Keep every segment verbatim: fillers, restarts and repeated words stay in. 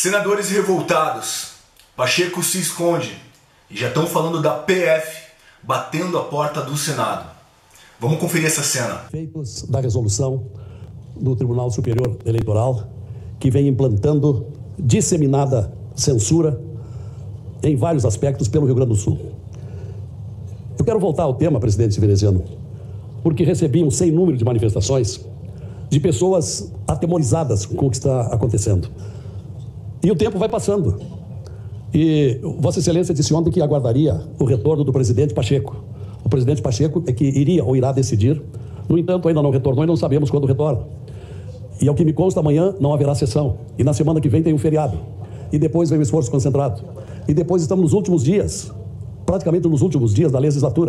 Senadores revoltados. Pacheco se esconde e já estão falando da P F batendo a porta do Senado. Vamos conferir essa cena. Efeitos da resolução do Tribunal Superior Eleitoral, que vem implantando disseminada censura em vários aspectos pelo Rio Grande do Sul. Eu quero voltar ao tema, presidente veneziano, porque recebi um sem número de manifestações de pessoas atemorizadas com o que está acontecendo. E o tempo vai passando. E Vossa Excelência disse ontem que aguardaria o retorno do presidente Pacheco. O presidente Pacheco é que iria ou irá decidir. No entanto, ainda não retornou e não sabemos quando retorna. E ao que me consta, amanhã não haverá sessão. E na semana que vem tem um feriado. E depois vem o esforço concentrado. E depois estamos nos últimos dias, praticamente nos últimos dias da legislatura.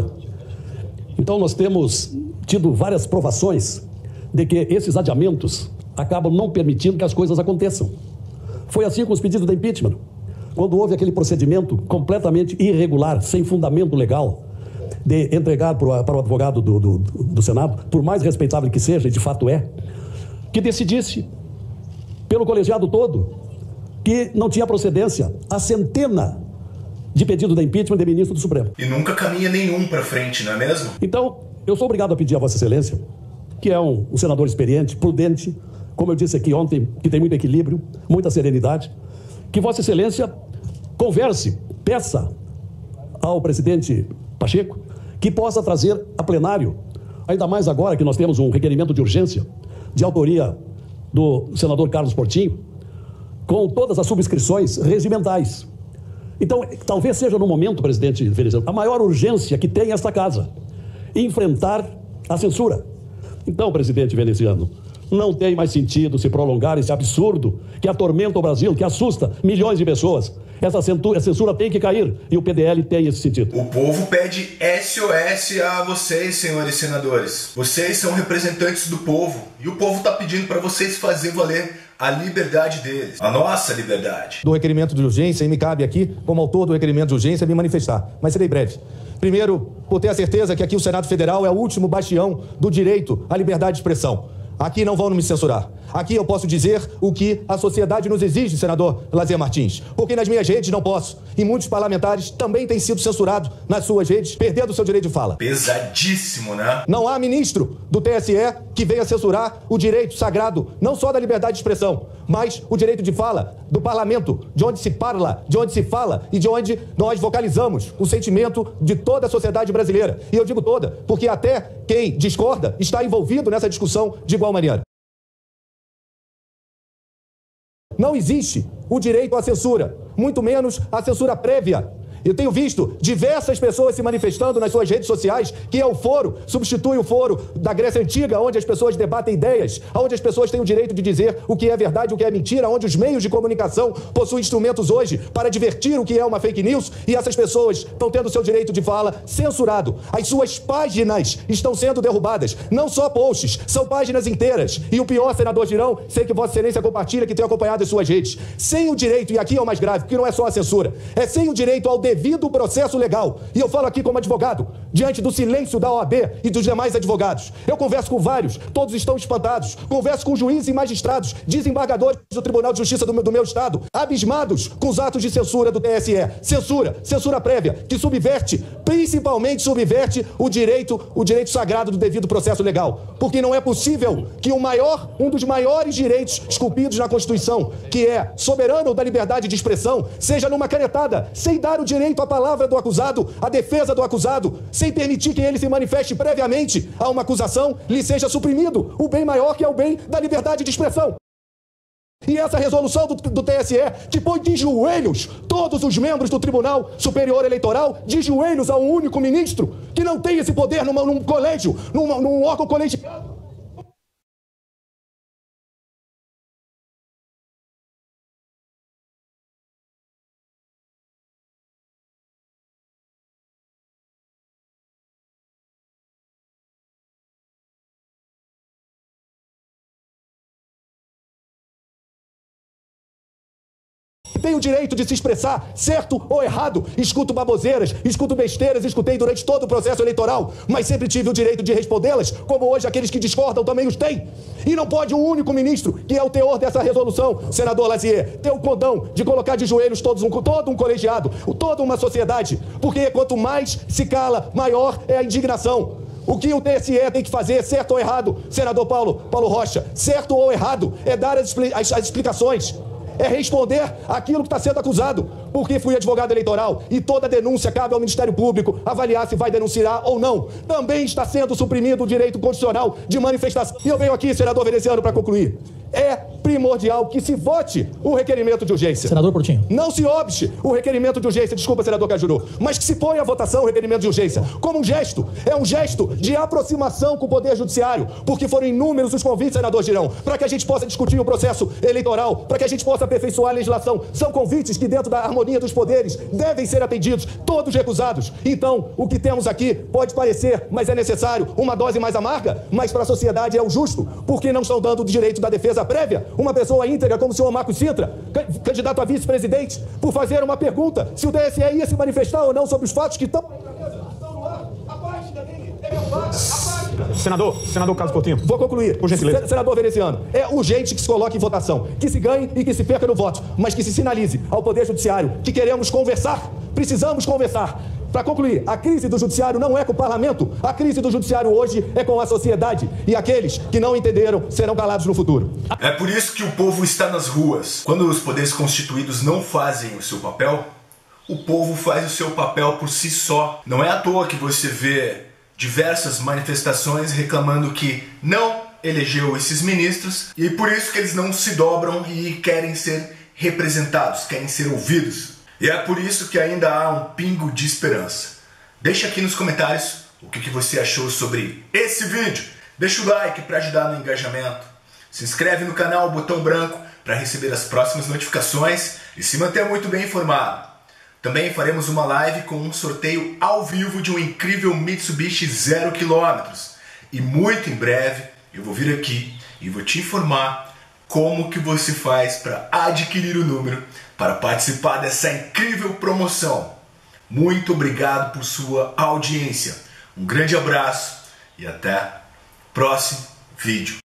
Então nós temos tido várias provações de que esses adiamentos acabam não permitindo que as coisas aconteçam. Foi assim com os pedidos de impeachment. Quando houve aquele procedimento completamente irregular, sem fundamento legal, de entregar para o, para o advogado do, do, do Senado, por mais respeitável que seja, e de fato é, que decidisse, pelo colegiado todo, que não tinha procedência a centena de pedidos de impeachment de ministro do Supremo. E nunca caminha nenhum para frente, não é mesmo? Então, eu sou obrigado a pedir a Vossa Excelência, que é um, um senador experiente, prudente, como eu disse aqui ontem, que tem muito equilíbrio, muita serenidade, que Vossa Excelência converse, peça ao presidente Pacheco que possa trazer a plenário, ainda mais agora que nós temos um requerimento de urgência de autoria do senador Carlos Portinho, com todas as subscrições regimentais. Então, talvez seja no momento, presidente veneziano, a maior urgência que tem esta casa, enfrentar a censura. Então, presidente veneziano, não tem mais sentido se prolongar esse absurdo que atormenta o Brasil, que assusta milhões de pessoas. Essa censura, a censura tem que cair e o P D L tem esse sentido. O povo pede S O S a vocês, senhores senadores. Vocês são representantes do povo e o povo está pedindo para vocês fazer valer a liberdade deles, a nossa liberdade. Do requerimento de urgência, e me cabe aqui, como autor do requerimento de urgência, me manifestar, mas serei breve. Primeiro, por ter a certeza que aqui o Senado Federal é o último bastião do direito à liberdade de expressão. Aqui não vão me censurar. Aqui eu posso dizer o que a sociedade nos exige, senador Lazer Martins. Porque nas minhas redes não posso. E muitos parlamentares também têm sido censurados nas suas redes, perdendo o seu direito de fala. Pesadíssimo, né? Não há ministro do T S E que venha censurar o direito sagrado, não só da liberdade de expressão, mas o direito de fala do parlamento, de onde se parla, de onde se fala e de onde nós vocalizamos o sentimento de toda a sociedade brasileira. E eu digo toda, porque até quem discorda está envolvido nessa discussão de igual maneira. Não existe o direito à censura, muito menos a censura prévia. Eu tenho visto diversas pessoas se manifestando nas suas redes sociais que é o foro, substitui o foro da Grécia Antiga, onde as pessoas debatem ideias, onde as pessoas têm o direito de dizer o que é verdade e o que é mentira, onde os meios de comunicação possuem instrumentos hoje para divertir o que é uma fake news e essas pessoas estão tendo o seu direito de fala censurado. As suas páginas estão sendo derrubadas, não só posts, são páginas inteiras. E o pior, senador Girão, sei que Vossa Excelência compartilha, que tem acompanhado as suas redes, sem o direito, e aqui é o mais grave, porque não é só a censura, é sem o direito ao devido processo legal. E eu falo aqui como advogado, diante do silêncio da O A B e dos demais advogados. Eu converso com vários, todos estão espantados. Converso com juízes e magistrados, desembargadores do Tribunal de Justiça do meu, do meu estado, abismados com os atos de censura do T S E. Censura, censura prévia, que subverte, principalmente subverte o direito, o direito sagrado do devido processo legal. Porque não é possível que o maior, um dos maiores direitos esculpidos na Constituição, que é soberano da liberdade de expressão, seja numa canetada, sem dar o direito à palavra do acusado, à defesa do acusado, sem permitir que ele se manifeste previamente a uma acusação, lhe seja suprimido o bem maior, que é o bem da liberdade de expressão. E essa resolução do, do T S E, que põe de joelhos todos os membros do Tribunal Superior Eleitoral, de joelhos a um único ministro, que não tem esse poder numa, num colégio, num, num órgão colegiado. Tem o direito de se expressar, certo ou errado. Escuto baboseiras, escuto besteiras, escutei durante todo o processo eleitoral, mas sempre tive o direito de respondê-las, como hoje aqueles que discordam também os têm. E não pode um único ministro, que é o teor dessa resolução, senador Lazier, ter o condão de colocar de joelhos todos um, todo um colegiado, toda uma sociedade, porque quanto mais se cala, maior é a indignação. O que o T S E tem que fazer, certo ou errado, senador Paulo, Paulo Rocha, certo ou errado, é dar as, as, as explicações. É responder aquilo que está sendo acusado, porque fui advogado eleitoral e toda denúncia cabe ao Ministério Público avaliar se vai denunciar ou não. Também está sendo suprimido o direito constitucional de manifestação. E eu venho aqui, senador veneziano, para concluir. É primordial que se vote o requerimento de urgência. Senador Portinho. Não se obste o requerimento de urgência, desculpa, senador Cajuru, mas que se ponha à votação o requerimento de urgência como um gesto, é um gesto de aproximação com o Poder Judiciário, porque foram inúmeros os convites, senador Girão, para que a gente possa discutir o processo eleitoral, para que a gente possa aperfeiçoar a legislação. São convites que, dentro da harmonia dos poderes, devem ser atendidos, todos recusados. Então, o que temos aqui pode parecer, mas é necessário, uma dose mais amarga, mas para a sociedade é o justo, porque não estão dando o direito da defesa prévia, uma pessoa íntegra como o senhor Marcos Sintra, candidato a vice-presidente, por fazer uma pergunta se o T S E ia se manifestar ou não sobre os fatos que estão no ar. A página dele é meu vaga, a página. Senador, senador Carlos Portinho. Vou concluir. Por gentileza. Senador veneziano, é urgente que se coloque em votação, que se ganhe e que se perca no voto, mas que se sinalize ao Poder Judiciário que queremos conversar, precisamos conversar. Para concluir, a crise do judiciário não é com o parlamento, a crise do judiciário hoje é com a sociedade, e aqueles que não entenderam serão calados no futuro. É por isso que o povo está nas ruas. Quando os poderes constituídos não fazem o seu papel, o povo faz o seu papel por si só. Não é à toa que você vê diversas manifestações reclamando que não elegeu esses ministros, e por isso que eles não se dobram e querem ser representados, querem ser ouvidos. E é por isso que ainda há um pingo de esperança. Deixa aqui nos comentários o que você achou sobre esse vídeo. Deixa o like para ajudar no engajamento. Se inscreve no canal, botão branco, para receber as próximas notificações e se manter muito bem informado. Também faremos uma live com um sorteio ao vivo de um incrível Mitsubishi zero quilômetros. E muito em breve eu vou vir aqui e vou te informar como que você faz para adquirir o número para participar dessa incrível promoção. Muito obrigado por sua audiência. Um grande abraço e até o próximo vídeo.